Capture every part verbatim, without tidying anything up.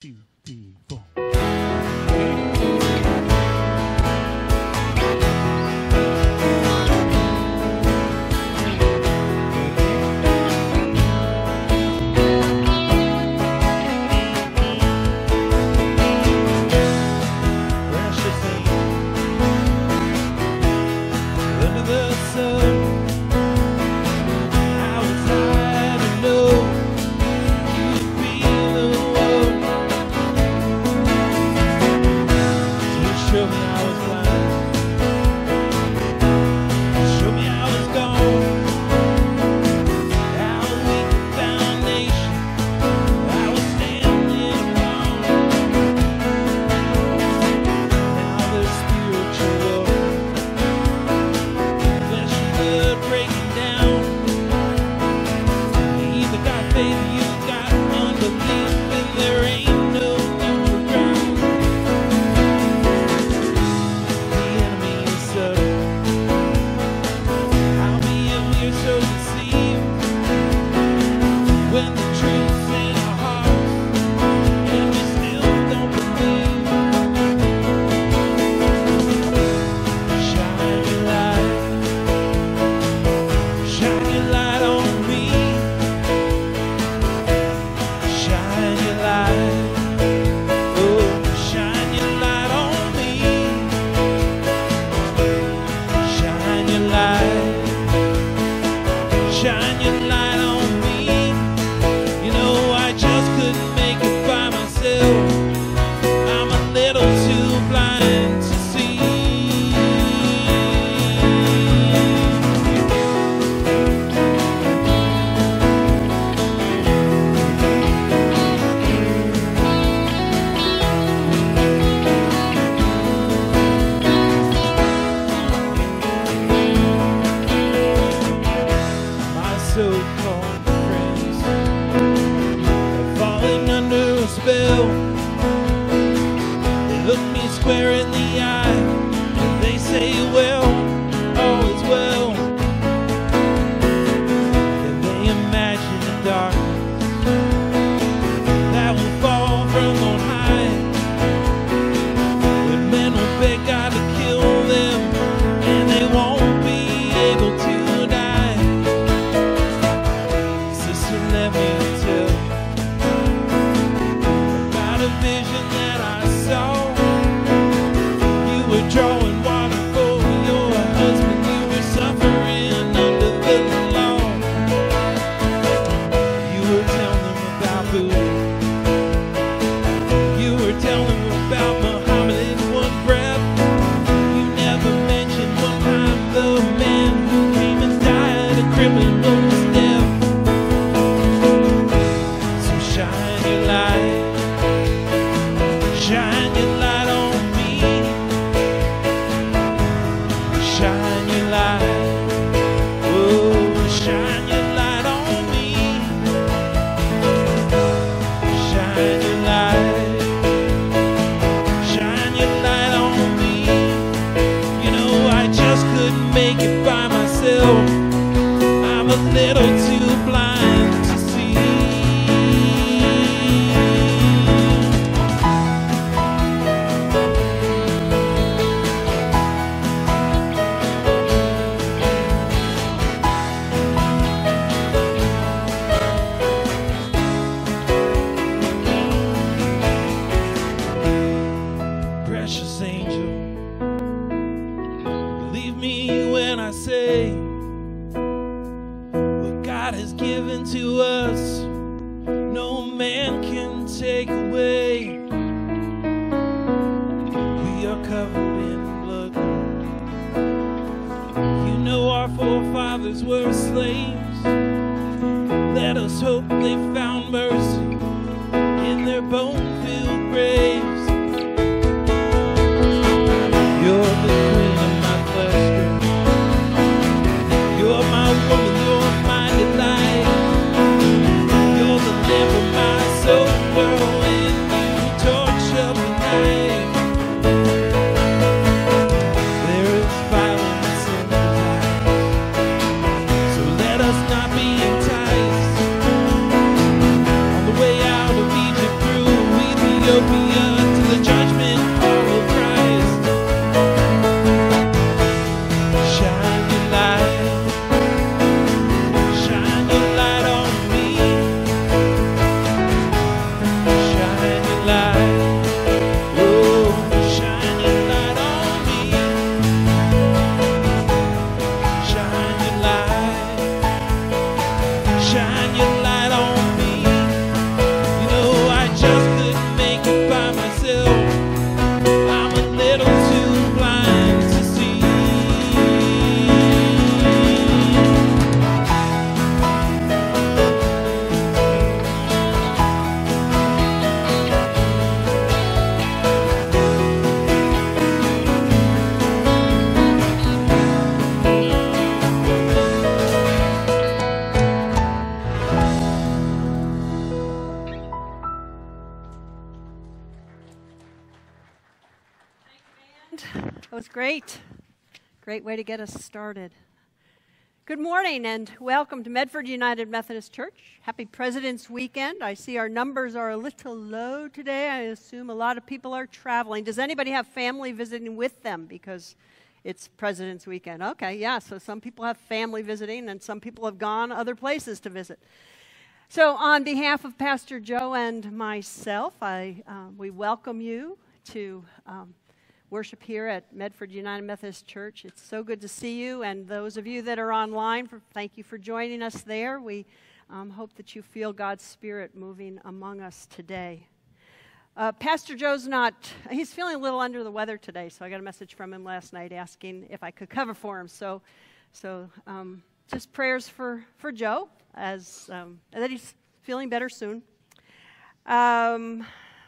two, three, four. Not be enticed on the way out of Egypt through we'd be Ethiopia to the judgment hall of Christ. Shine your light, shine your light on me. Shine your light, oh, shine your light on me. Shine your light, shine your light on me. You know, I just couldn't make it by myself. I'm a little too blind to see. That was great. Great way to get us started. Good morning and welcome to Medford United Methodist Church. Happy President's Weekend. I see our numbers are a little low today. I assume a lot of people are traveling. Does anybody have family visiting with them because it's President's Weekend? Okay, yeah, so some people have family visiting and some people have gone other places to visit. So on behalf of Pastor Joe and myself, I uh, we welcome you to um, worship here at Medford United Methodist Church. It's so good to see you, and those of you that are online, for, thank you for joining us there. We um, hope that you feel God's Spirit moving among us today. Uh, Pastor Joe's not, he's feeling a little under the weather today, so I got a message from him last night asking if I could cover for him. So so um, just prayers for, for Joe, as um, that he's feeling better soon. Um...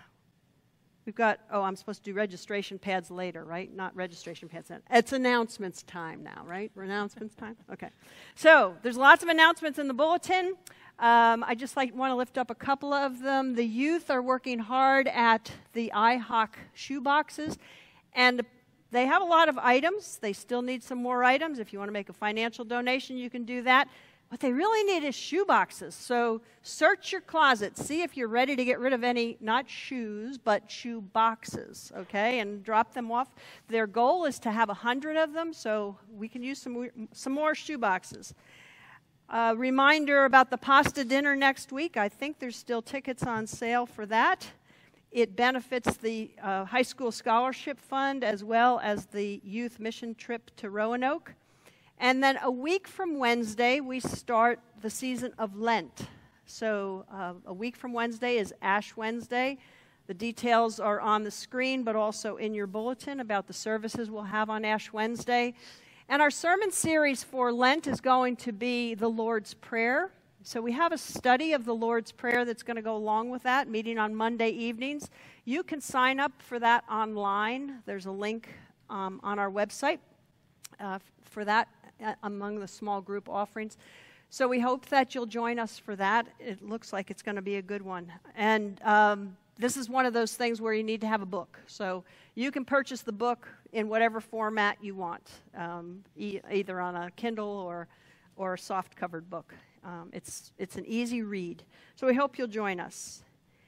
We've got, oh, I'm supposed to do registration pads later, right? Not registration pads. It's announcements time now, right? Announcements time? Okay. So there's lots of announcements in the bulletin. Um, I just like want to lift up a couple of them. The youth are working hard at the I HOC shoe boxes, and they have a lot of items. They still need some more items. If you want to make a financial donation, you can do that. What they really need is shoe boxes. So search your closet. See if you're ready to get rid of any, not shoes, but shoe boxes, okay? And drop them off. Their goal is to have a hundred of them, so we can use some, some more shoe boxes. Uh, reminder about the pasta dinner next week. I think there's still tickets on sale for that. It benefits the uh, high school scholarship fund as well as the youth mission trip to Roanoke. And then a week from Wednesday, we start the season of Lent. So uh, a week from Wednesday is Ash Wednesday. The details are on the screen, but also in your bulletin about the services we'll have on Ash Wednesday. And our sermon series for Lent is going to be the Lord's Prayer. So we have a study of the Lord's Prayer that's going to go along with that, meeting on Monday evenings. You can sign up for that online. There's a link um, on our website uh, for that. Among the small group offerings. So we hope that you'll join us for that. It looks like it's going to be a good one. And um, this is one of those things where you need to have a book. So you can purchase the book in whatever format you want, um, e- either on a Kindle or or a soft-covered book. Um, it's, it's an easy read. So we hope you'll join us.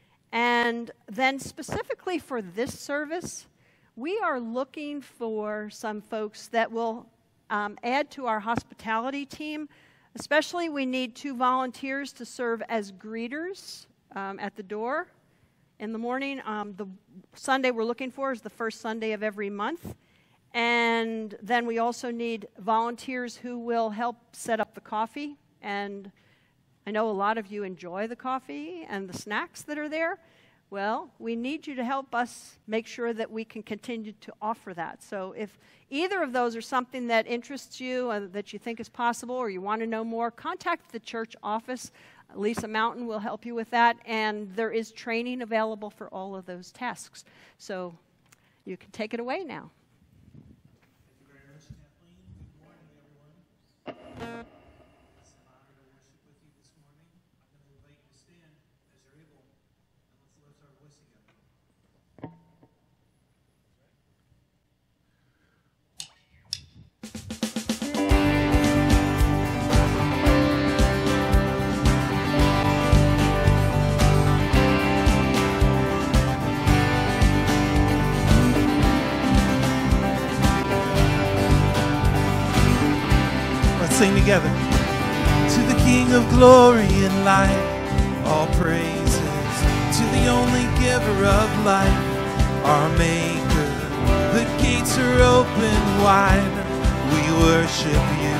And then specifically for this service, we are looking for some folks that will Um, add to our hospitality team. Especially, we need two volunteers to serve as greeters um, at the door in the morning. Um, the Sunday we're looking for is the first Sunday of every month. And then we also need volunteers who will help set up the coffee. And I know a lot of you enjoy the coffee and the snacks that are there. Well, we need you to help us make sure that we can continue to offer that. So if either of those are something that interests you, uh, that you think is possible, or you want to know more, contact the church office. Lisa Mountain will help you with that, and there is training available for all of those tasks. So you can take it away now. Thank you very much, Kathleen. Good morning, everyone. It's an honor to worship with you this morning. I'm going to invite you to stand as you're able, and let's lift our voice together. sing together. To the King of glory and light, all praises. To the only giver of life, our Maker. The gates are open wide, we worship you.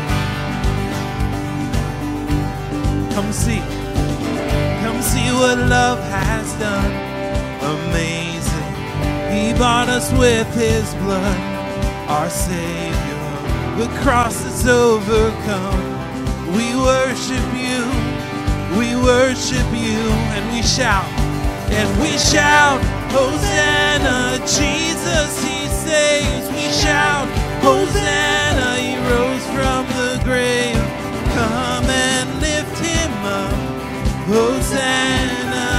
Come see, come see what love has done. Amazing, he bought us with his blood, our Savior. The cross is overcome. We worship you, we worship you, and we shout, and we shout, Hosanna, Jesus, he saves. We shout, Hosanna, he rose from the grave. Come and lift him up, Hosanna.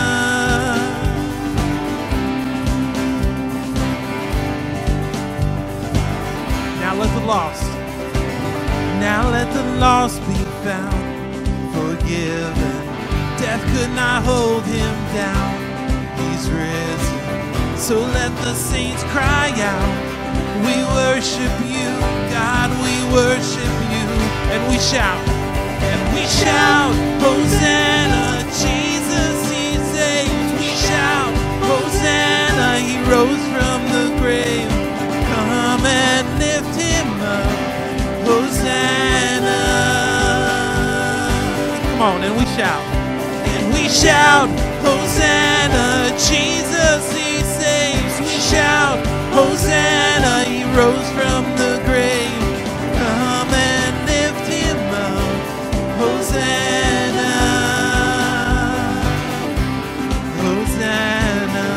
Now let the lost, now let the lost be found, forgiven. Death could not hold him down. He's risen, so let the saints cry out. We worship you, God, we worship you. And we shout, and we shout, Hosanna, Jesus, he saves. We shout, Hosanna, he rose from the grave. Come and lift him up, Hosanna. Come on, and we shout, and we shout, Hosanna, Jesus, he saves. We shout, Hosanna, he rose from the grave. Come and lift him up, Hosanna, Hosanna.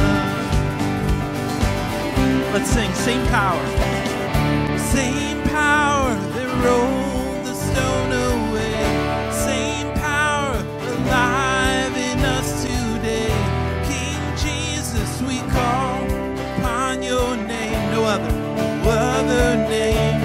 Let's sing, same power, same power that rolled the stone away, same power alive in us today. King Jesus, we call upon your name, no other, no other name.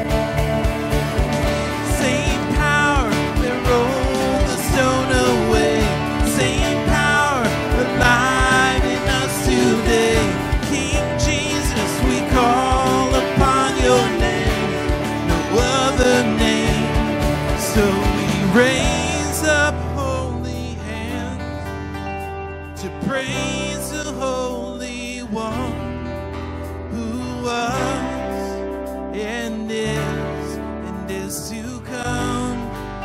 Same power that rolled the stone away, same power alive in us today. King Jesus, we call upon your name, no other name. So we raise up holy hands to praise the Holy One who was and is and is to come.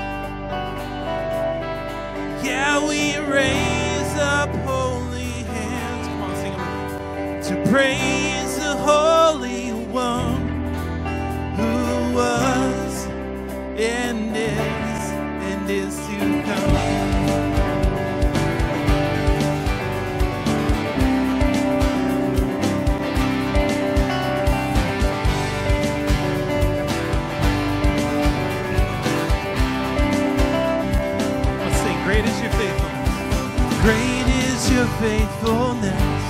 Yeah, we raise up holy hands. Come on, sing it with me. To praise the Holy One who was and is and is to come. Great is your faithfulness. Great is your faithfulness.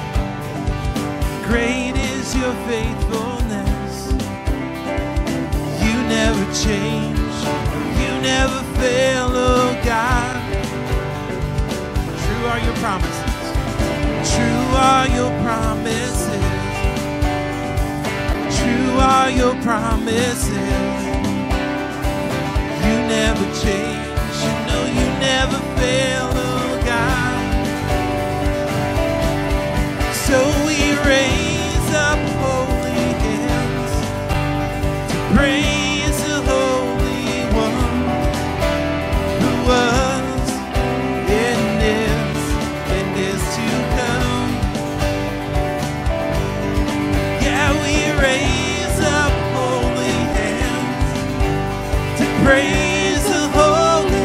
Great is your faithfulness. You never change. You never fail, oh God. True are your promises. True are your promises. True are your promises. You never change. You never fail, oh God. So we raise up holy hands to praise the Holy One who was and is and is to come. Yeah, we raise up holy hands to praise the Holy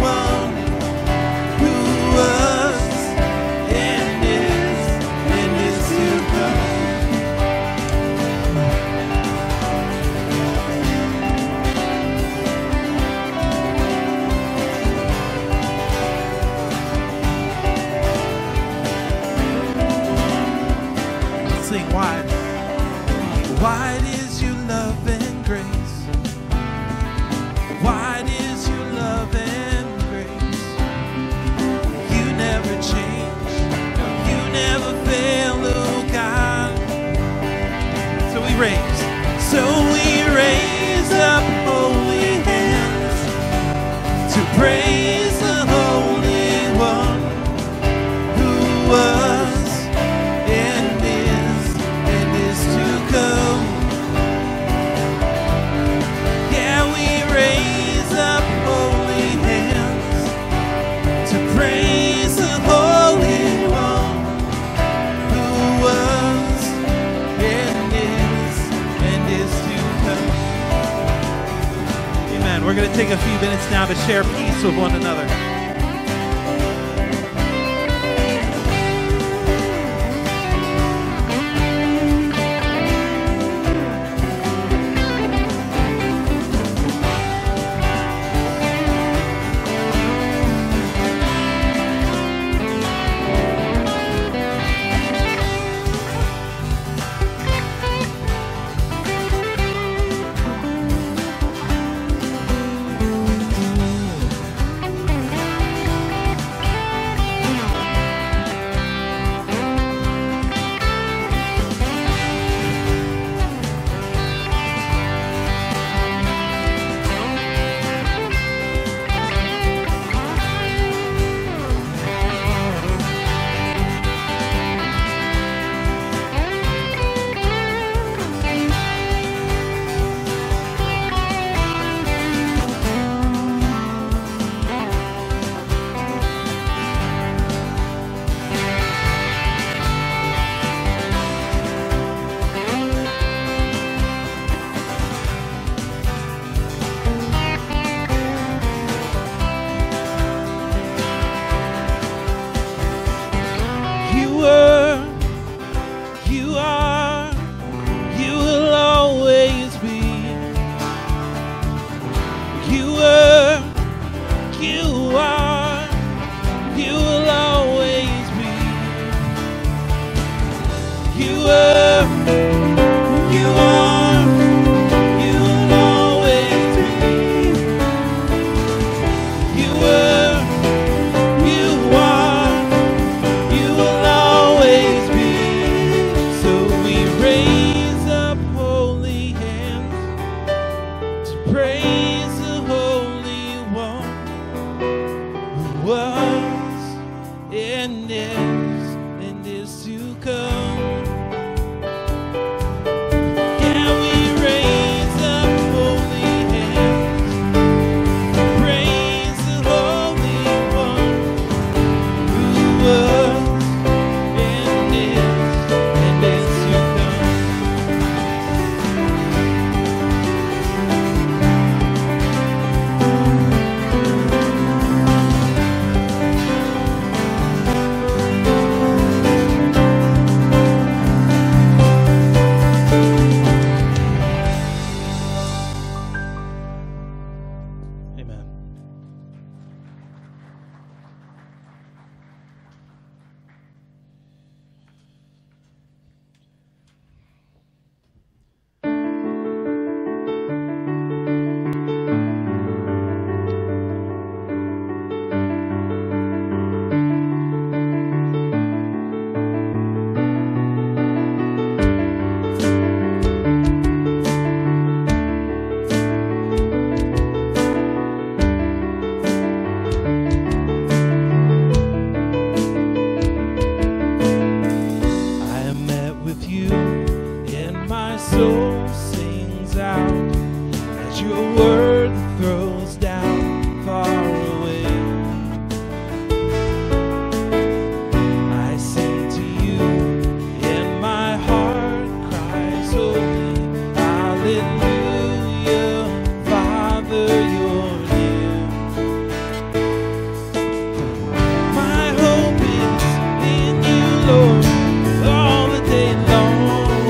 wide. Wide is your love and grace. Wide is your love and grace. You never change. No, you never fail, oh God. So we raise. So we raise up holy hands take a few minutes now to share peace with one another.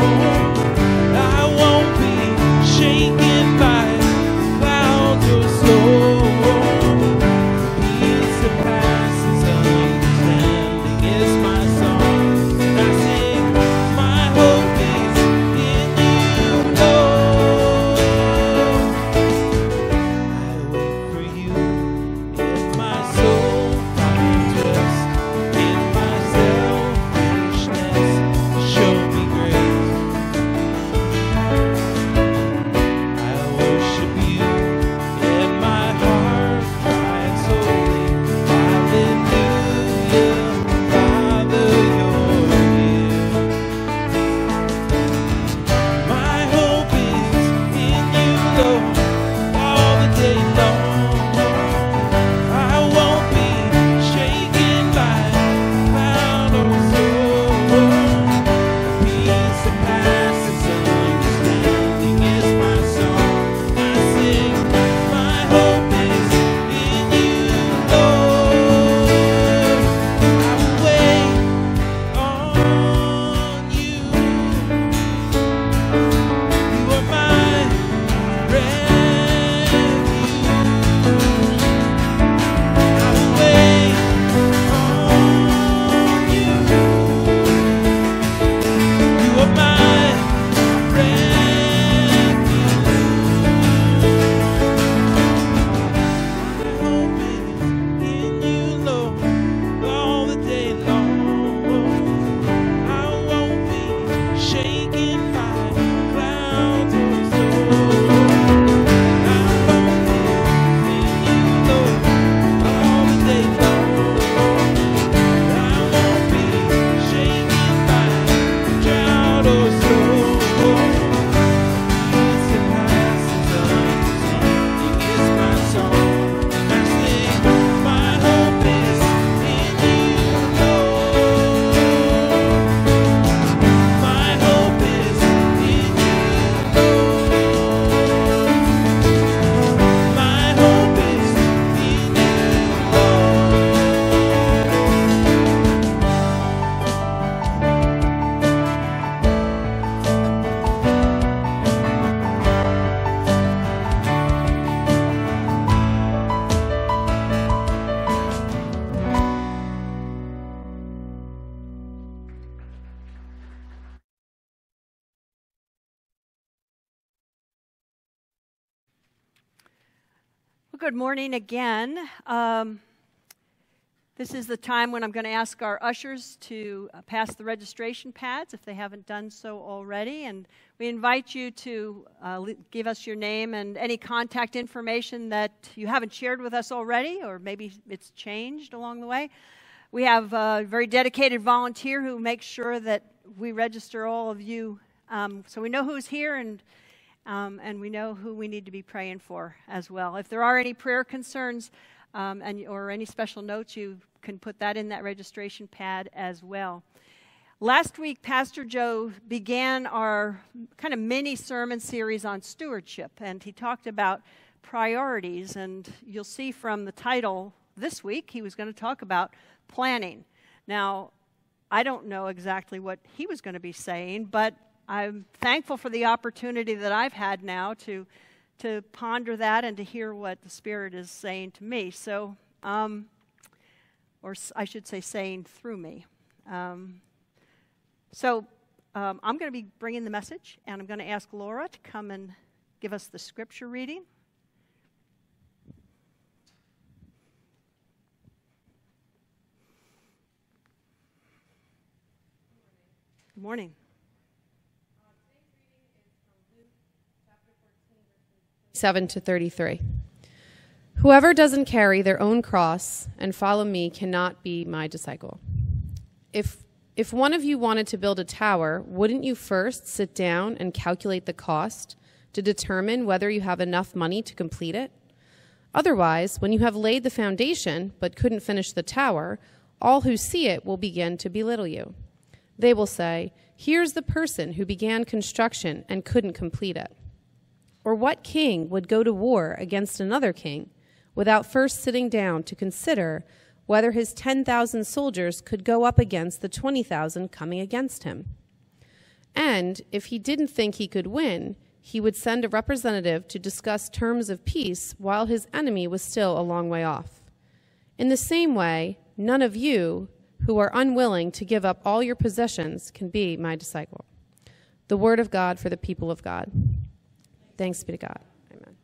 Shaken by clouds or storms. Well, good morning again. Um, this is the time when I'm going to ask our ushers to uh, pass the registration pads if they haven't done so already. And we invite you to uh, give us your name and any contact information that you haven't shared with us already, or maybe it's changed along the way. We have a very dedicated volunteer who makes sure that we register all of you um, so we know who's here and Um, and we know who we need to be praying for as well. If there are any prayer concerns um, and or any special notes, you can put that in that registration pad as well. Last week, Pastor Joe began our kind of mini sermon series on stewardship, and he talked about priorities. And you'll see from the title this week, he was going to talk about planning. Now, I don't know exactly what he was going to be saying, but I'm thankful for the opportunity that I've had now to to ponder that and to hear what the Spirit is saying to me. So, um, or I should say, saying through me. Um, so, um, I'm going to be bringing the message, and I'm going to ask Laura to come and give us the scripture reading. Good morning. seven to thirty-three. Whoever doesn't carry their own cross and follow me cannot be my disciple. If if one of you wanted to build a tower, wouldn't you first sit down and calculate the cost to determine whether you have enough money to complete it? Otherwise, when you have laid the foundation but couldn't finish the tower, all who see it will begin to belittle you. They will say, "Here's the person who began construction and couldn't complete it." Or what king would go to war against another king without first sitting down to consider whether his ten thousand soldiers could go up against the twenty thousand coming against him? And if he didn't think he could win, he would send a representative to discuss terms of peace while his enemy was still a long way off. In the same way, none of you who are unwilling to give up all your possessions can be my disciple. The word of God for the people of God. Thanks be to God. Amen.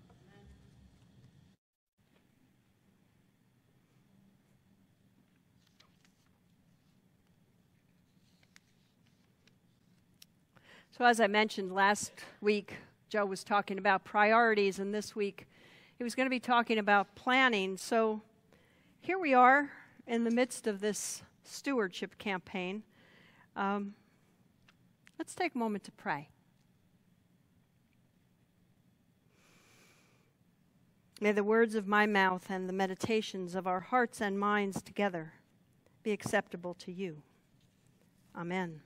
So as I mentioned last week, Joe was talking about priorities, and this week he was going to be talking about planning. So here we are in the midst of this stewardship campaign. Um, let's take a moment to pray. May the words of my mouth and the meditations of our hearts and minds together be acceptable to you. Amen.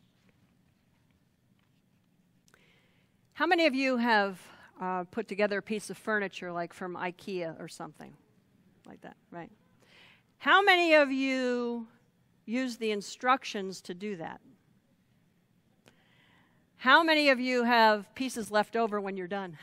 How many of you have uh, put together a piece of furniture like from IKEA or something like that, right? How many of you use the instructions to do that? How many of you have pieces left over when you're done?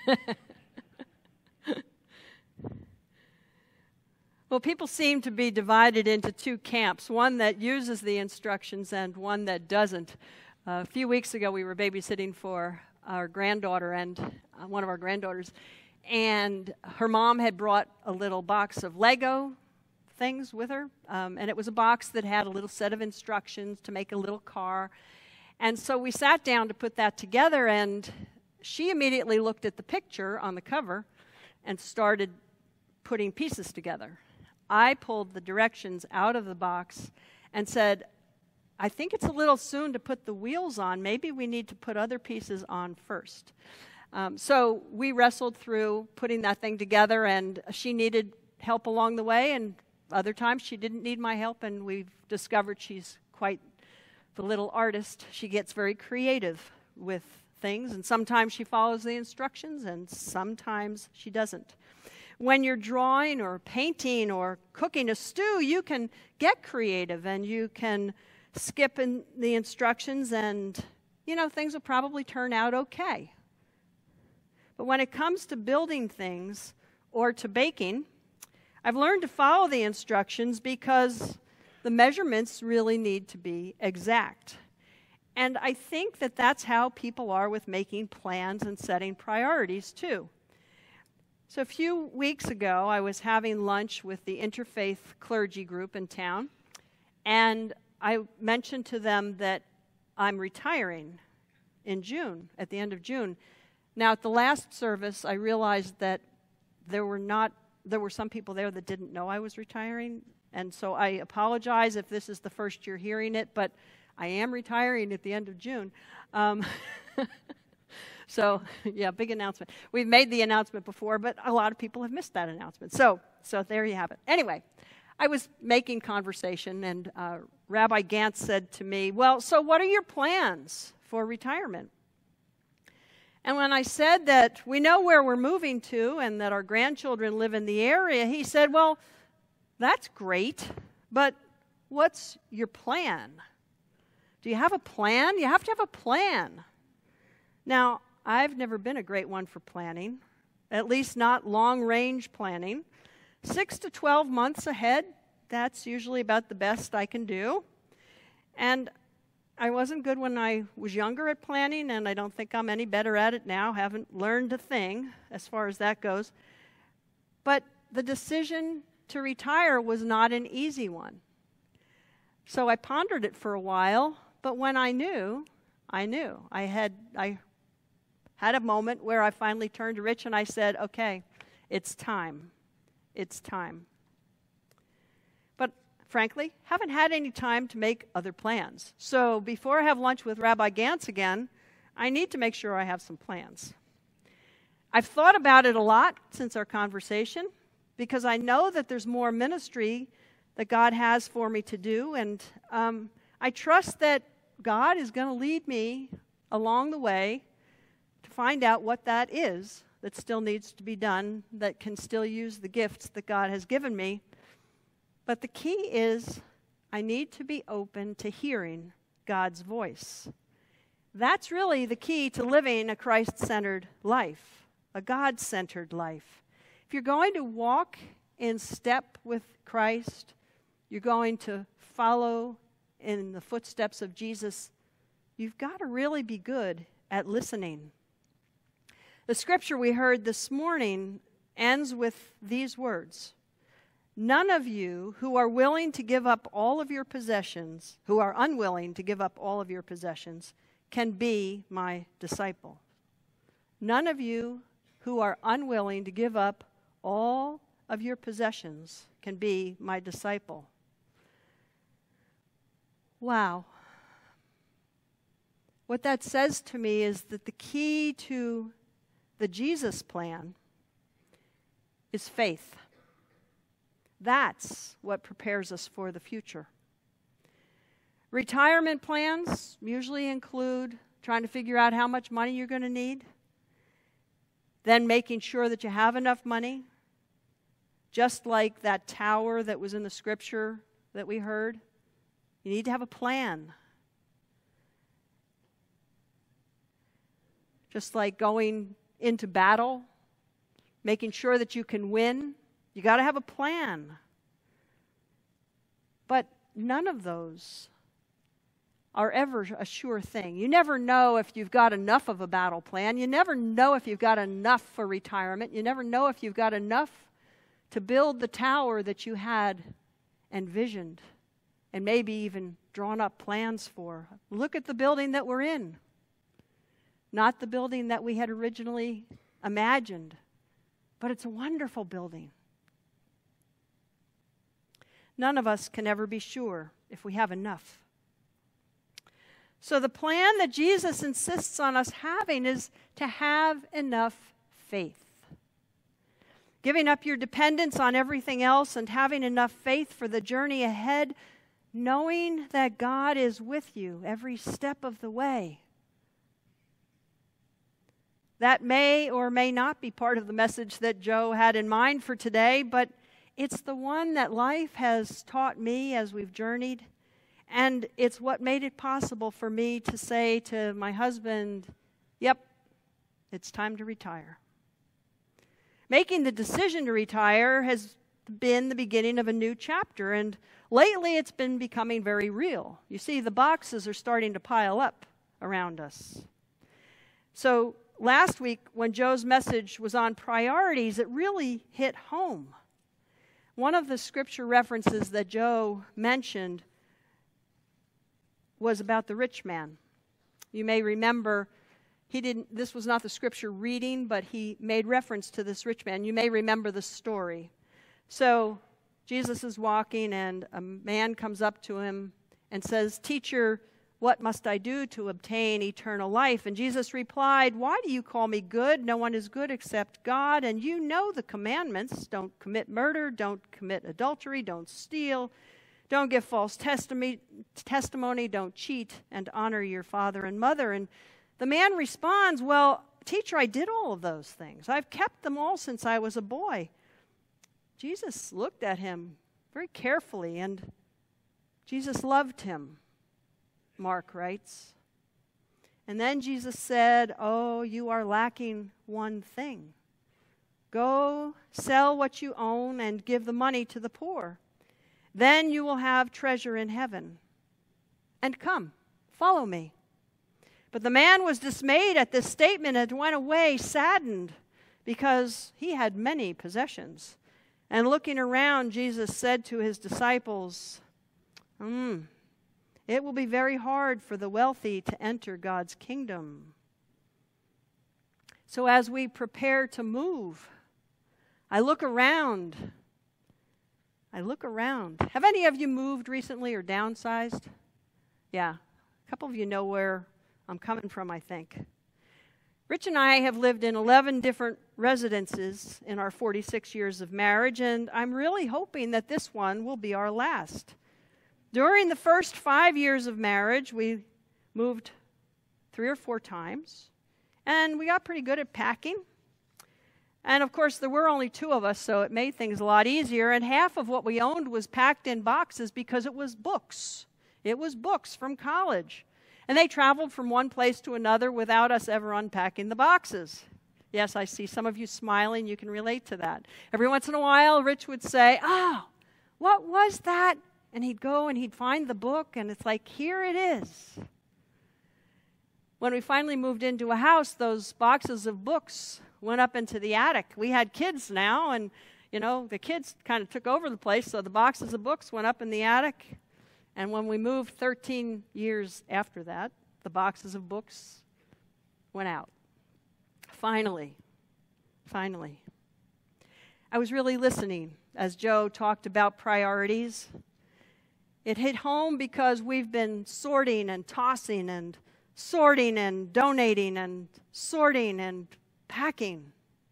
Well, people seem to be divided into two camps, one that uses the instructions and one that doesn't. Uh, a few weeks ago, we were babysitting for our granddaughter and uh, one of our granddaughters, and her mom had brought a little box of Lego things with her, um, and it was a box that had a little set of instructions to make a little car. And so we sat down to put that together, and she immediately looked at the picture on the cover and started putting pieces together. I pulled the directions out of the box and said, I think it's a little soon to put the wheels on. Maybe we need to put other pieces on first. Um, so we wrestled through putting that thing together, and she needed help along the way, and other times she didn't need my help, and we've discovered she's quite the little artist. She gets very creative with things, and sometimes she follows the instructions, and sometimes she doesn't. When you're drawing or painting or cooking a stew, you can get creative and you can skip in the instructions, and, you know, things will probably turn out okay. But when it comes to building things or to baking, I've learned to follow the instructions because the measurements really need to be exact. And I think that that's how people are with making plans and setting priorities, too. So a few weeks ago, I was having lunch with the interfaith clergy group in town, and I mentioned to them that I'm retiring in June, at the end of June. Now, at the last service, I realized that there were not, there were some people there that didn't know I was retiring, and so I apologize if this is the first you're hearing it, but I am retiring at the end of June. Um, So, yeah, big announcement. We've made the announcement before, but a lot of people have missed that announcement. So, so there you have it. Anyway, I was making conversation, and uh, Rabbi Gantz said to me, well, so what are your plans for retirement? And when I said that we know where we're moving to and that our grandchildren live in the area, he said, well, that's great, but what's your plan? Do you have a plan? You have to have a plan. Now, I've never been a great one for planning, at least not long-range planning. Six to twelve months ahead, that's usually about the best I can do. And I wasn't good when I was younger at planning, and I don't think I'm any better at it now. Haven't learned a thing as far as that goes. But the decision to retire was not an easy one. So I pondered it for a while, but when I knew, I knew. I had... I had a moment where I finally turned to Rich and I said, okay, it's time. It's time. But frankly, haven't had any time to make other plans. So before I have lunch with Rabbi Gantz again, I need to make sure I have some plans. I've thought about it a lot since our conversation because I know that there's more ministry that God has for me to do, and um, I trust that God is going to lead me along the way to find out what that is that still needs to be done, that can still use the gifts that God has given me. But the key is I need to be open to hearing God's voice. That's really the key to living a Christ-centered life, a God-centered life. If you're going to walk in step with Christ, you're going to follow in the footsteps of Jesus, you've got to really be good at listening. The scripture we heard this morning ends with these words. None of you who are willing to give up all of your possessions, who are unwilling to give up all of your possessions, can be my disciple. None of you who are unwilling to give up all of your possessions can be my disciple. Wow. What that says to me is that the key to the Jesus plan is faith. That's what prepares us for the future. Retirement plans usually include trying to figure out how much money you're going to need, then making sure that you have enough money, just like that tower that was in the scripture that we heard. You need to have a plan. Just like going into battle, making sure that you can win, you got to have a plan. But none of those are ever a sure thing. You never know if you've got enough of a battle plan. You never know if you've got enough for retirement. You never know if you've got enough to build the tower that you had envisioned and maybe even drawn up plans for. Look at the building that we're in. Not the building that we had originally imagined, but it's a wonderful building. None of us can ever be sure if we have enough. So the plan that Jesus insists on us having is to have enough faith. Giving up your dependence on everything else and having enough faith for the journey ahead, knowing that God is with you every step of the way. That may or may not be part of the message that Joe had in mind for today, but it's the one that life has taught me as we've journeyed, and it's what made it possible for me to say to my husband, yep, it's time to retire. Making the decision to retire has been the beginning of a new chapter, and lately it's been becoming very real. You see, the boxes are starting to pile up around us. So last week, when Joe's message was on priorities, it really hit home. One of the scripture references that Joe mentioned was about the rich man. You may remember, he didn't, this was not the scripture reading, but he made reference to this rich man. You may remember the story. So Jesus is walking, and a man comes up to him and says, "Teacher, what must I do to obtain eternal life?" And Jesus replied, "Why do you call me good? No one is good except God, and you know the commandments. Don't commit murder, don't commit adultery, don't steal, don't give false testimony, testimony, don't cheat, and honor your father and mother." And the man responds, "Well, teacher, I did all of those things. I've kept them all since I was a boy." Jesus looked at him very carefully, and Jesus loved him, Mark writes. And then Jesus said, "Oh, you are lacking one thing. Go sell what you own and give the money to the poor. Then you will have treasure in heaven. And come, follow me." But the man was dismayed at this statement and went away saddened because he had many possessions. And looking around, Jesus said to his disciples, Hmm, it will be very hard for the wealthy to enter God's kingdom. So as we prepare to move, I look around. I look around. Have any of you moved recently or downsized? Yeah, a couple of you know where I'm coming from, I think. Rich and I have lived in eleven different residences in our forty-six years of marriage, and I'm really hoping that this one will be our last. During the first five years of marriage, we moved three or four times, and we got pretty good at packing. And of course, there were only two of us, so it made things a lot easier, and half of what we owned was packed in boxes because it was books. It was books from college. And they traveled from one place to another without us ever unpacking the boxes. Yes, I see some of you smiling. You can relate to that. Every once in a while, Rich would say, "Oh, what was that?" And he'd go and he'd find the book, and it's like, here it is. When we finally moved into a house, those boxes of books went up into the attic. We had kids now, and, you know, the kids kind of took over the place, so the boxes of books went up in the attic. And when we moved thirteen years after that, the boxes of books went out. Finally, finally. I was really listening as Joe talked about priorities. It hit home because we've been sorting and tossing and sorting and donating and sorting and packing.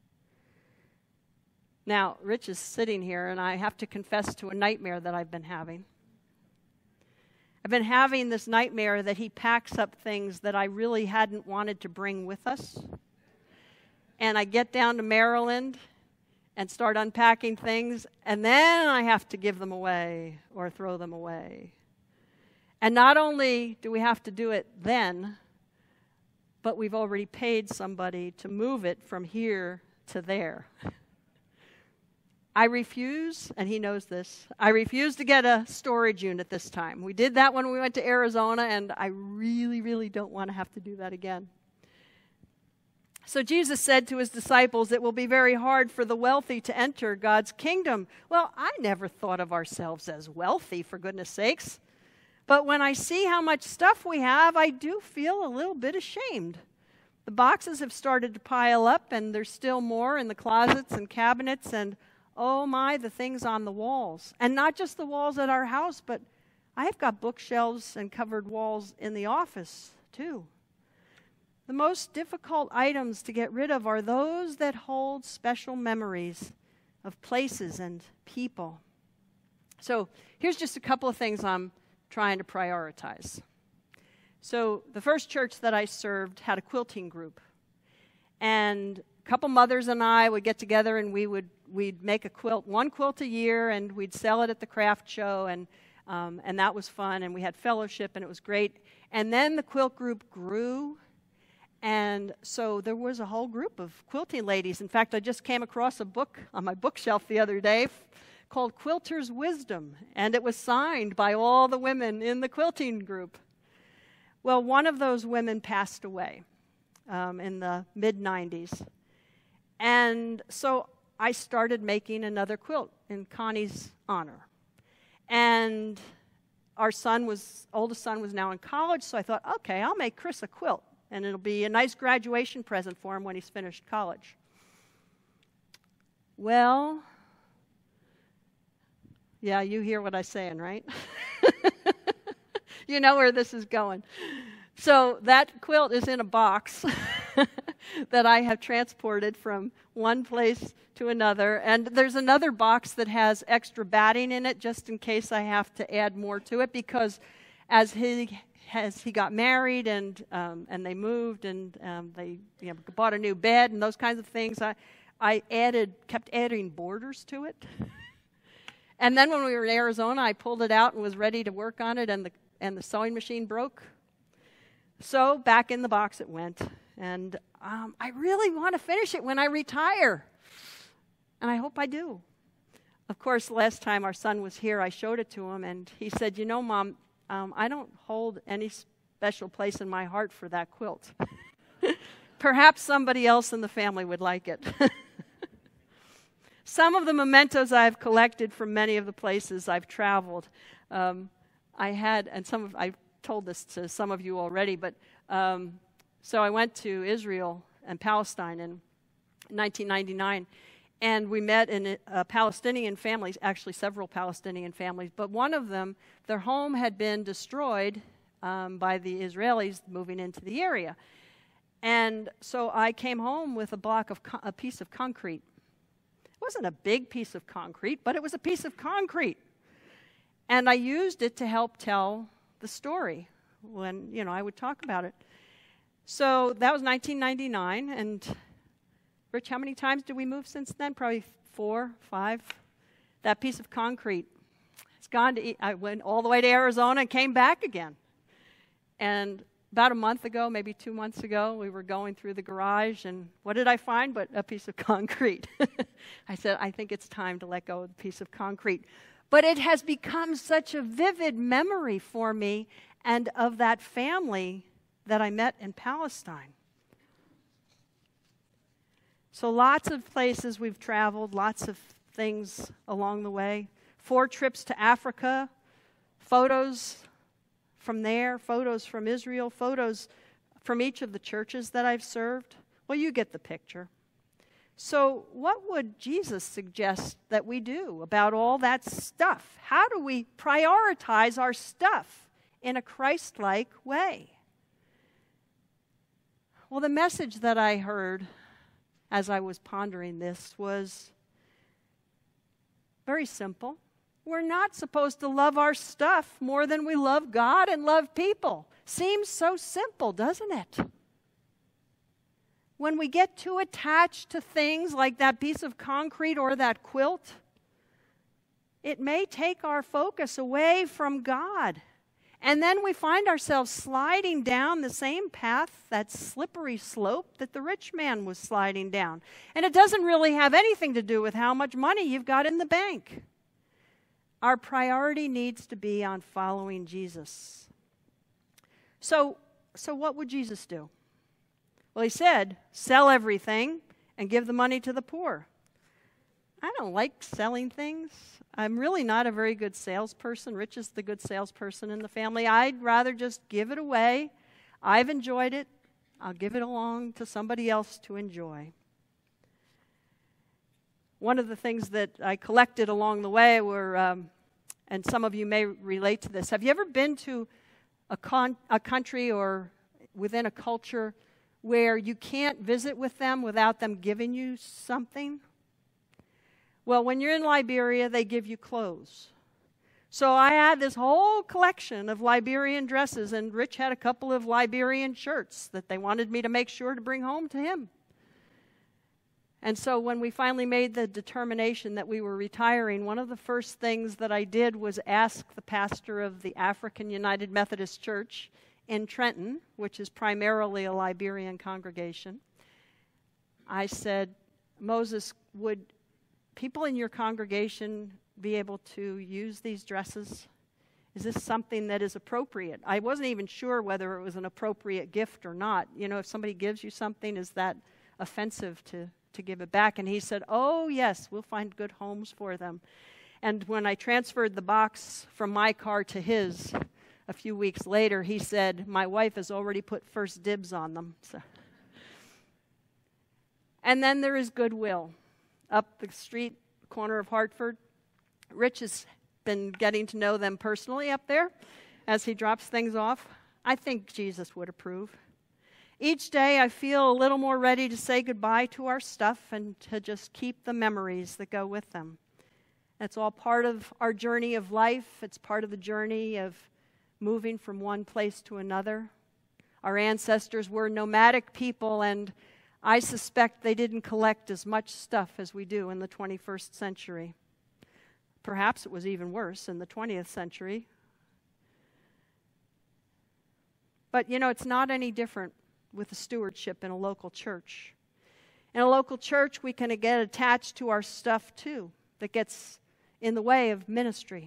Now, Rich is sitting here, and I have to confess to a nightmare that I've been having. I've been having this nightmare that he packs up things that I really hadn't wanted to bring with us. And I get down to Maryland and start unpacking things, and then I have to give them away or throw them away. And not only do we have to do it then, but we've already paid somebody to move it from here to there. I refuse, and he knows this, I refuse to get a storage unit this time. We did that when we went to Arizona, and I really, really don't want to have to do that again. So Jesus said to his disciples, "It will be very hard for the wealthy to enter God's kingdom." Well, I never thought of ourselves as wealthy, for goodness sakes. But when I see how much stuff we have, I do feel a little bit ashamed. The boxes have started to pile up, and there's still more in the closets and cabinets, and oh my, the things on the walls. And not just the walls at our house, but I've got bookshelves and covered walls in the office, too. The most difficult items to get rid of are those that hold special memories of places and people. So here's just a couple of things I'm trying to prioritize. So the first church that I served had a quilting group. And a couple mothers and I would get together, and we would we'd make a quilt, one quilt a year, and we'd sell it at the craft show, and um, and that was fun, and we had fellowship, and it was great. And then the quilt group grew, and so there was a whole group of quilting ladies. In fact, I just came across a book on my bookshelf the other day f- called Quilter's Wisdom, and it was signed by all the women in the quilting group. Well, one of those women passed away. um, in the mid nineties. And so I started making another quilt in Connie's honor. And our son was, oldest son was now in college, so I thought, okay, I'll make Chris a quilt, and it'll be a nice graduation present for him when he's finished college. Well, yeah, you hear what I'm saying, right? You know where this is going. So that quilt is in a box that I have transported from one place to another. And there's another box that has extra batting in it just in case I have to add more to it, because as he as he got married and um, and they moved and um, they you know, bought a new bed and those kinds of things, I, I added kept adding borders to it. And then when we were in Arizona, I pulled it out and was ready to work on it, and the and the sewing machine broke. So back in the box it went. And um, I really want to finish it when I retire. And I hope I do. Of course, last time our son was here, I showed it to him, and he said, you know, Mom, um, I don't hold any special place in my heart for that quilt. Perhaps somebody else in the family would like it. Some of the mementos I've collected from many of the places I've traveled. Um, I had, and some of, I've told this to some of you already, but um, so I went to Israel and Palestine in nineteen ninety-nine, and we met in uh, Palestinian families, actually several Palestinian families, but one of them, their home had been destroyed um, by the Israelis moving into the area. And so I came home with a block of, co- a piece of concrete. It wasn't a big piece of concrete, but it was a piece of concrete. And I used it to help tell the story when, you know, I would talk about it. So that was nineteen ninety-nine, and Rich, how many times did we move since then? Probably four, five. That piece of concrete, it's gone to, I went all the way to Arizona and came back again. And about a month ago, maybe two months ago, we were going through the garage, and what did I find but a piece of concrete? I said, I think it's time to let go of the piece of concrete. But it has become such a vivid memory for me and of that family that I met in Palestine. So lots of places we've traveled, lots of things along the way. Four trips to Africa, photos from there, photos from Israel, photos from each of the churches that I've served. Well, you get the picture. So what would Jesus suggest that we do about all that stuff? How do we prioritize our stuff in a Christ-like way? Well, the message that I heard as I was pondering this was very simple. We're not supposed to love our stuff more than we love God and love people. Seems so simple, doesn't it? When we get too attached to things like that piece of concrete or that quilt, it may take our focus away from God. And then we find ourselves sliding down the same path, that slippery slope that the rich man was sliding down. And it doesn't really have anything to do with how much money you've got in the bank. Our priority needs to be on following Jesus. So, so what would Jesus do? Well, he said, sell everything and give the money to the poor. I don't like selling things. I'm really not a very good salesperson. Rich is the good salesperson in the family. I'd rather just give it away. I've enjoyed it. I'll give it along to somebody else to enjoy. One of the things that I collected along the way were, um, and some of you may relate to this, have you ever been to a, con- a country or within a culture where you can't visit with them without them giving you something? Well, when you're in Liberia, they give you clothes. So I had this whole collection of Liberian dresses, and Rich had a couple of Liberian shirts that they wanted me to make sure to bring home to him. And so when we finally made the determination that we were retiring, one of the first things that I did was ask the pastor of the African United Methodist Church in Trenton, which is primarily a Liberian congregation. I said, Moses, would people in your congregation be able to use these dresses? Is this something that is appropriate? I wasn't even sure whether it was an appropriate gift or not. You know, if somebody gives you something, is that offensive to, to give it back? And he said, oh, yes, we'll find good homes for them. And when I transferred the box from my car to his a few weeks later, he said, my wife has already put first dibs on them. So. And then there is goodwill. Up the street, corner of Hartford, Rich has been getting to know them personally up there as he drops things off. I think Jesus would approve. Each day I feel a little more ready to say goodbye to our stuff and to just keep the memories that go with them. It's all part of our journey of life. It's part of the journey of moving from one place to another. Our ancestors were nomadic people, and I suspect they didn't collect as much stuff as we do in the twenty-first century. Perhaps it was even worse in the twentieth century. But, you know, it's not any different with the stewardship in a local church. In a local church, we can get attached to our stuff, too, that gets in the way of ministry.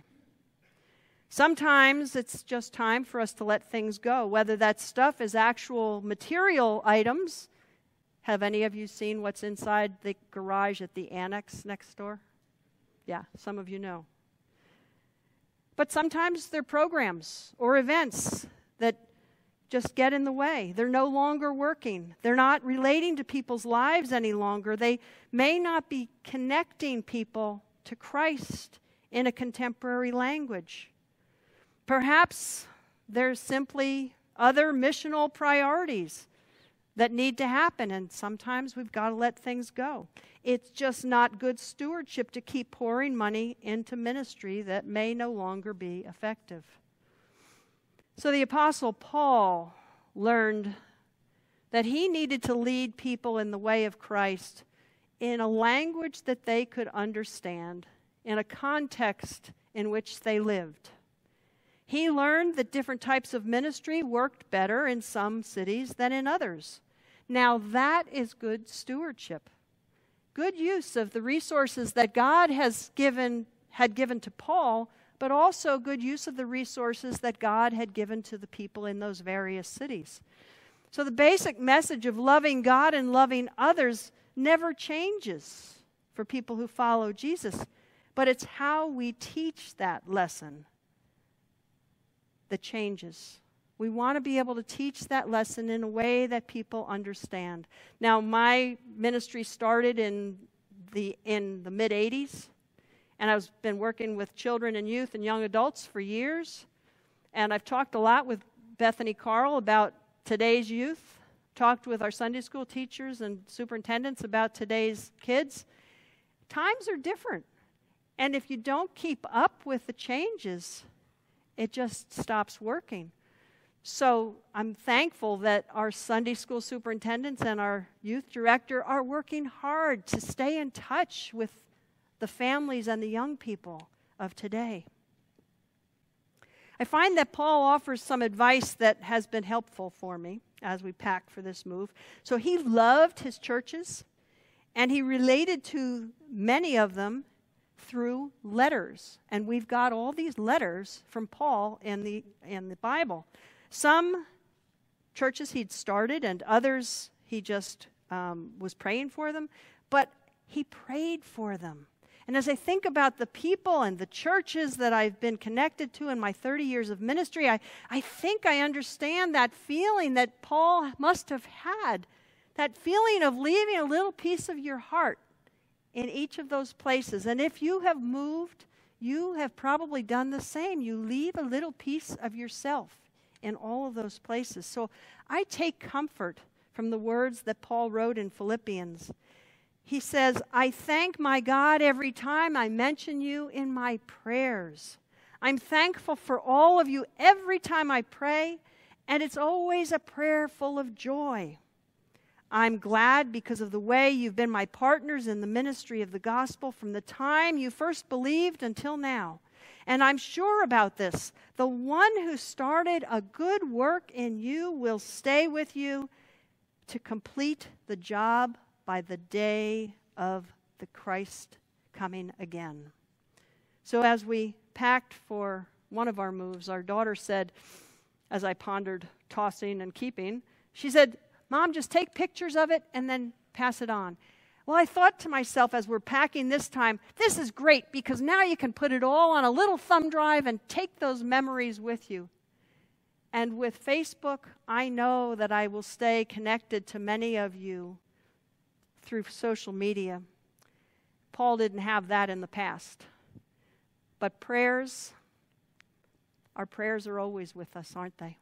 Sometimes it's just time for us to let things go, whether that stuff is actual material items. Have any of you seen what's inside the garage at the annex next door? Yeah, some of you know. But sometimes they're programs or events that just get in the way. They're no longer working. They're not relating to people's lives any longer. They may not be connecting people to Christ in a contemporary language. Perhaps there's simply other missional priorities that need to happen, and sometimes we've got to let things go. It's just not good stewardship to keep pouring money into ministry that may no longer be effective. So the Apostle Paul learned that he needed to lead people in the way of Christ in a language that they could understand, in a context in which they lived. He learned that different types of ministry worked better in some cities than in others. Now that is good stewardship. Good use of the resources that God has given, had given to Paul, but also good use of the resources that God had given to the people in those various cities. So the basic message of loving God and loving others never changes for people who follow Jesus, but it's how we teach that lesson that changes. We want to be able to teach that lesson in a way that people understand. Now, my ministry started in the in the mid eighties, and I've been working with children and youth and young adults for years. And I've talked a lot with Bethany Carl about today's youth, talked with our Sunday school teachers and superintendents about today's kids. Times are different. And if you don't keep up with the changes, it just stops working. So I'm thankful that our Sunday school superintendents and our youth director are working hard to stay in touch with the families and the young people of today. I find that Paul offers some advice that has been helpful for me as we pack for this move. So he loved his churches, and he related to many of them through letters. And we've got all these letters from Paul in the in the Bible. Some churches he'd started, and others he just um, was praying for them, but he prayed for them. And as I think about the people and the churches that I've been connected to in my thirty years of ministry, I, I think I understand that feeling that Paul must have had, that feeling of leaving a little piece of your heart in each of those places. And if you have moved, you have probably done the same. You leave a little piece of yourself in all of those places. So I take comfort from the words that Paul wrote in Philippians. He says, I thank my God every time I mention you in my prayers. I'm thankful for all of you every time I pray, and it's always a prayer full of joy. I'm glad because of the way you've been my partners in the ministry of the gospel from the time you first believed until now. And I'm sure about this. The one who started a good work in you will stay with you to complete the job by the day of the Christ coming again. So as we packed for one of our moves. Our daughter said, as I pondered tossing and keeping, she said, "Mom, just take pictures of it and then pass it on." Well, I thought to myself as we're packing this time, this is great because now you can put it all on a little thumb drive and take those memories with you. And with Facebook, I know that I will stay connected to many of you through social media. Paul didn't have that in the past. But prayers, our prayers are always with us, aren't they?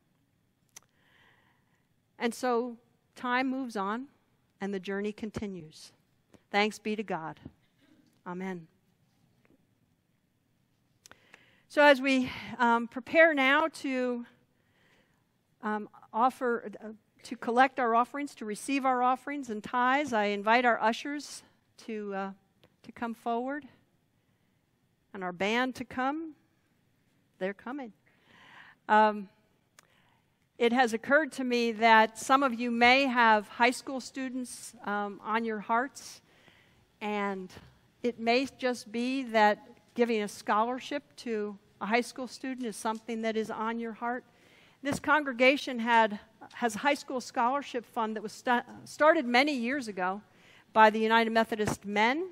And so time moves on and the journey continues. Thanks be to God. Amen. So as we um, prepare now to um, offer, uh, to collect our offerings, to receive our offerings and tithes, I invite our ushers to uh, to come forward, and our band to come. They're coming. Um, it has occurred to me that some of you may have high school students um, on your hearts, and it may just be that giving a scholarship to a high school student is something that is on your heart. This congregation had has a high school scholarship fund that was st- started many years ago by the United Methodist Men.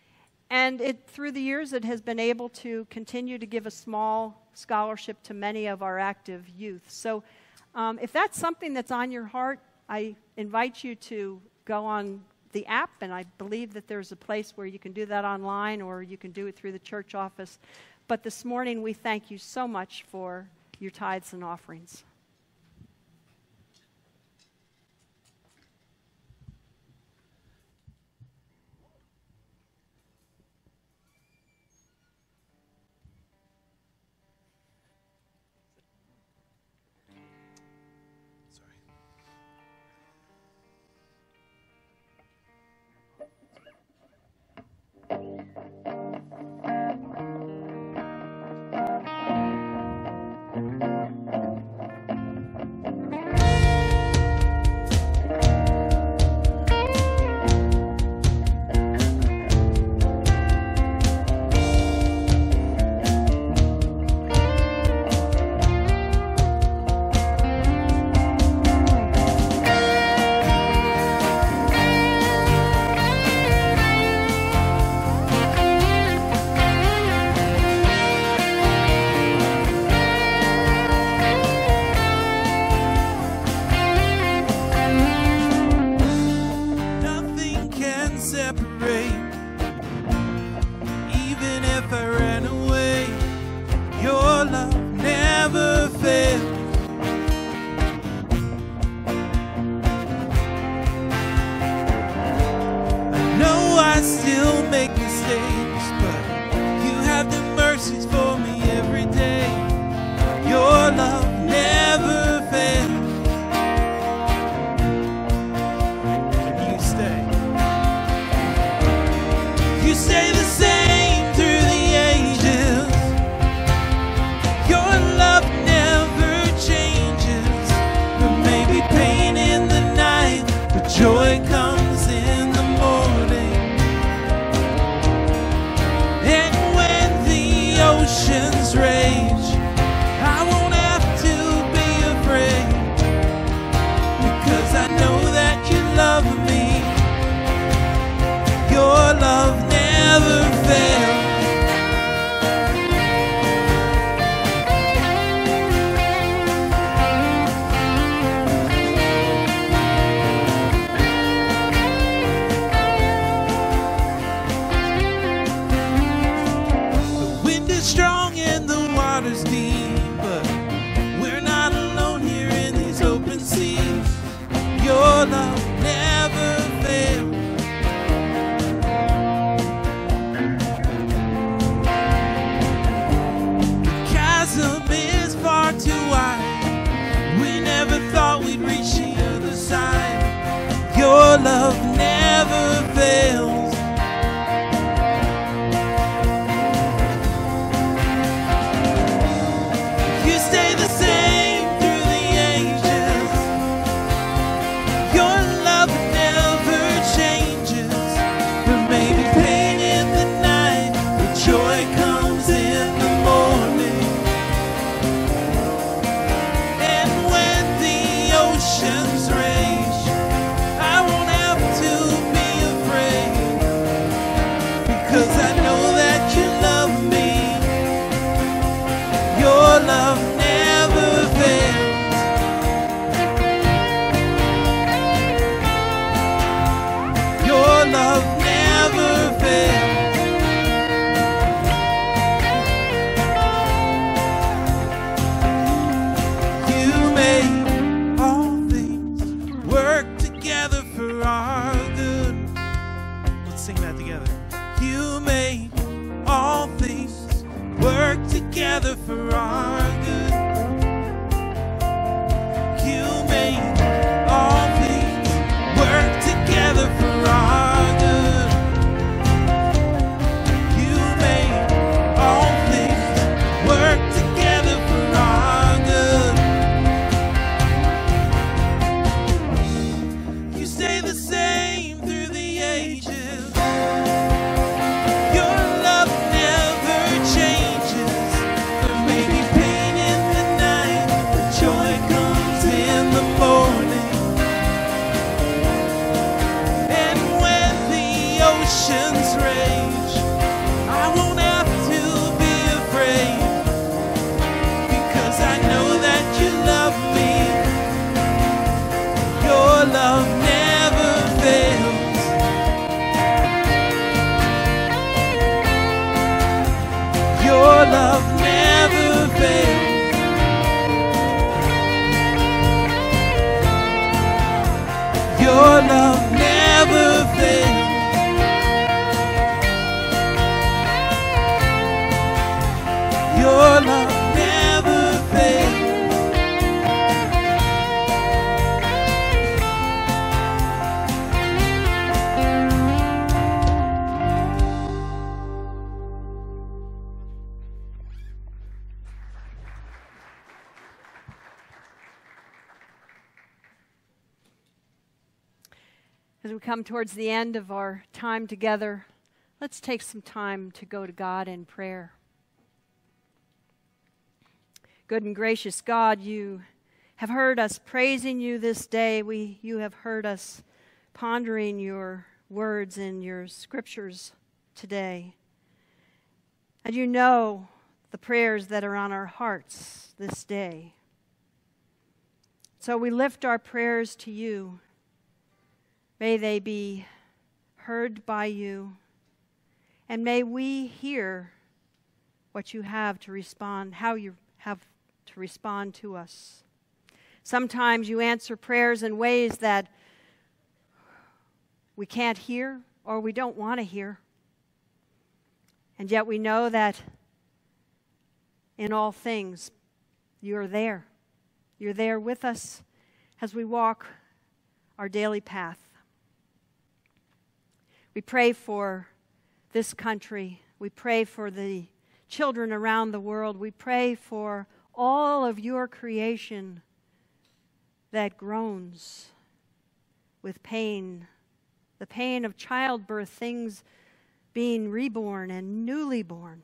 And it, through the years, it has been able to continue to give a small scholarship to many of our active youth. So um, if that's something that's on your heart, I invite you to go on the app, and I believe that there's a place where you can do that online or you can do it through the church office. But this morning, we thank you so much for your tithes and offerings. Your oceans rage, I won't have to be afraid, because I know that you love me. Your love never fails. Your love never fails. You make all things work together for our good. Let's sing that together. You make all things work together for our good. You make all things work together for our good. You make all things work together for our good. You stay the same through the ages. Your love never changes. There may be pain in the night, but joy comes in the morning. And when the oceans rage, I won't have to be afraid, because I know that you love me. Your love never fails. Your love never fails. Your love never fails. Your love never fails. As we come towards the end of our time together, let's take some time to go to God in prayer. Good and gracious God, you have heard us praising you this day. We, you have heard us pondering your words in your scriptures today. And you know the prayers that are on our hearts this day. So we lift our prayers to you. May they be heard by you, and may we hear what you have to respond, how you have to respond to us. Sometimes you answer prayers in ways that we can't hear or we don't want to hear. And yet we know that in all things you're there. You're there with us as we walk our daily path. We pray for this country. We pray for the children around the world. We pray for all of your creation that groans with pain, the pain of childbirth, things being reborn and newly born.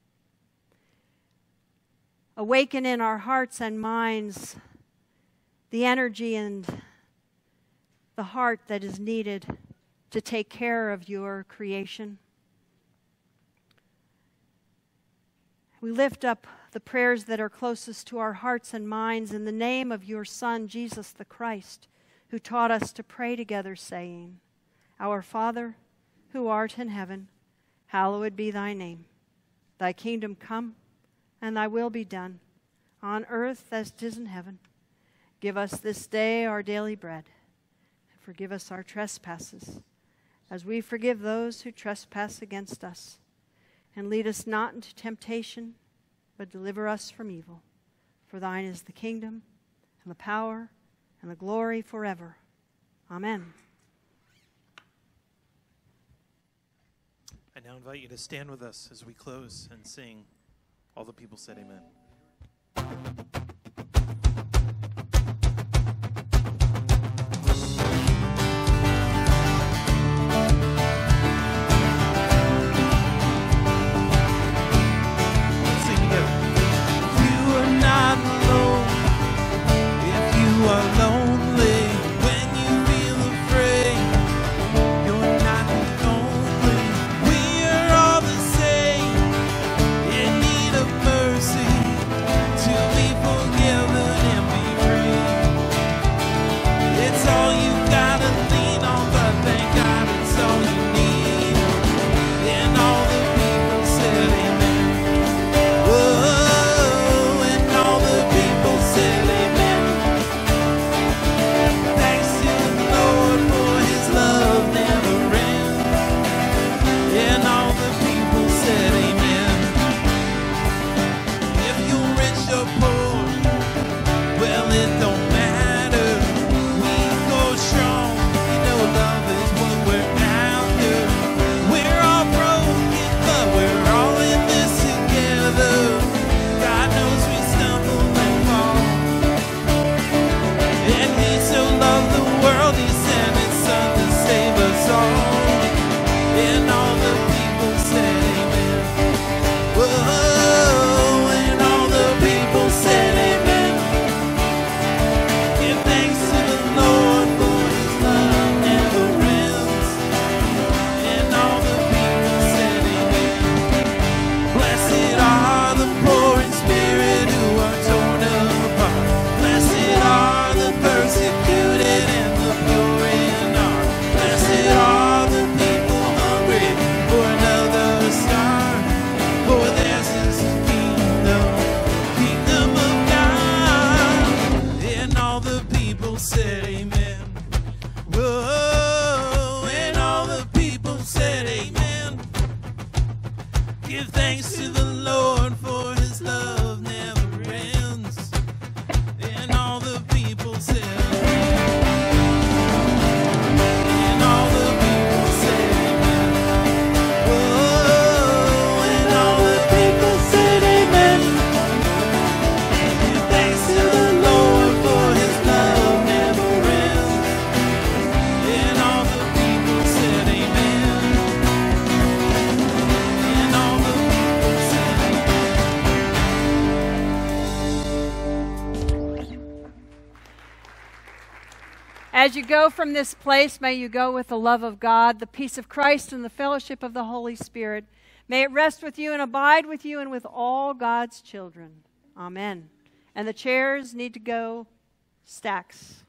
Awaken in our hearts and minds the energy and the heart that is needed to take care of your creation. We lift up the prayers that are closest to our hearts and minds in the name of your Son, Jesus the Christ, who taught us to pray together, saying, Our Father, who art in heaven, hallowed be thy name. Thy kingdom come, and thy will be done, on earth as it is in heaven. Give us this day our daily bread, and forgive us our trespasses, as we forgive those who trespass against us. And lead us not into temptation, but deliver us from evil. For thine is the kingdom, and the power, and the glory forever. Amen. I now invite you to stand with us as we close and sing. All the people said amen. You are not alone if you are lonely. all you gotta lean on, but thank God it's all you need. And all the people said amen. Whoa, and all the people said amen. Thanks to the Lord for his love never ends. And all the people said amen. If you're rich or poor, well, it don't matter. We go strong. You know love is what we're after. We're all broken, but we're all in this together. God knows we stumble and fall. And he so loved the world, he sent his son to save us all. And all the people said amen. Whoa, and all the people said amen. Give thanks to the Lord for his love never ends. And all the people said amen. Blessed are the poor in spirit who are torn apart. Blessed are the persecuted and the pure in heart. Blessed are the people hungry for another star. For theirs is the kingdom, kingdom of God. And all the people said amen. Whoa, and all the people said amen. Give thanks to the Lord for his love never ends. And all the people said amen. And all the people said amen. Whoa, and all the people said amen. Give thanks to the Lord for his love never ends. And all the people said amen. And all the people said amen. As you go from this place, may you go with the love of God, the peace of Christ, and the fellowship of the Holy Spirit. May it rest with you and abide with you and with all God's children. Amen. And the chairs need to go stacks.